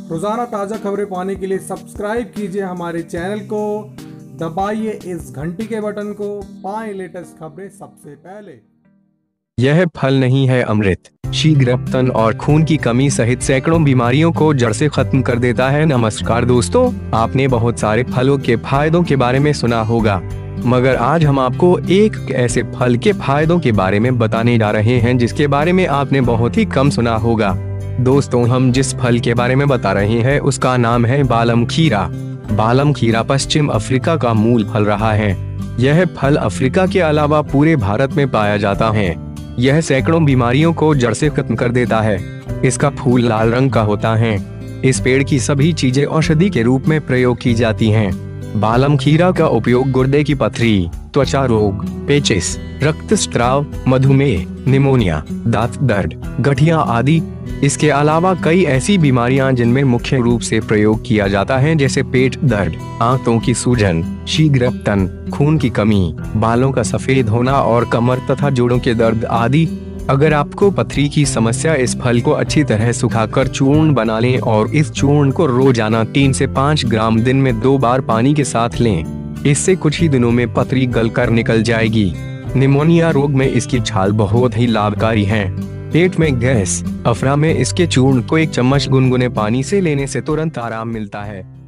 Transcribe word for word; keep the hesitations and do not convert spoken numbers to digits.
रोजाना ताज़ा खबरें पाने के लिए सब्सक्राइब कीजिए हमारे चैनल को, दबाइए इस घंटी के बटन को, पाएं लेटेस्ट खबरें सबसे पहले। यह फल नहीं है अमृत, शीघ्र रक्तदान और खून की कमी सहित सैकड़ों बीमारियों को जड़ से खत्म कर देता है। नमस्कार दोस्तों, आपने बहुत सारे फलों के फायदों के बारे में सुना होगा, मगर आज हम आपको एक ऐसे फल के फायदों के बारे में बताने जा रहे हैं जिसके बारे में आपने बहुत ही कम सुना होगा। दोस्तों, हम जिस फल के बारे में बता रहे हैं उसका नाम है बालम खीरा। बालम खीरा पश्चिम अफ्रीका का मूल फल रहा है। यह फल अफ्रीका के अलावा पूरे भारत में पाया जाता है। यह सैकड़ों बीमारियों को जड़ से खत्म कर देता है। इसका फूल लाल रंग का होता है। इस पेड़ की सभी चीजें औषधि के रूप में प्रयोग की जाती हैं। बालम खीरा का उपयोग गुर्दे की पथरी, त्वचा रोग, पेचिस, रक्तस्राव, मधुमेह, निमोनिया, दांत दर्द, गठिया आदि, इसके अलावा कई ऐसी बीमारियां जिनमें मुख्य रूप से प्रयोग किया जाता है, जैसे पेट दर्द, आंतों की सूजन, शीघ्र रक्तदान, खून की कमी, बालों का सफेद होना और कमर तथा जोड़ों के दर्द आदि। अगर आपको पथरी की समस्या, इस फल को अच्छी तरह सुखाकर चूर्ण बना लें और इस चूर्ण को रोजाना तीन से पाँच ग्राम दिन में दो बार पानी के साथ लें। इससे कुछ ही दिनों में पथरी गलकर निकल जाएगी। निमोनिया रोग में इसकी छाल बहुत ही लाभकारी है। पेट में गैस, अफरा में इसके चूर्ण को एक चम्मच गुनगुने पानी से लेने से तुरंत आराम मिलता है।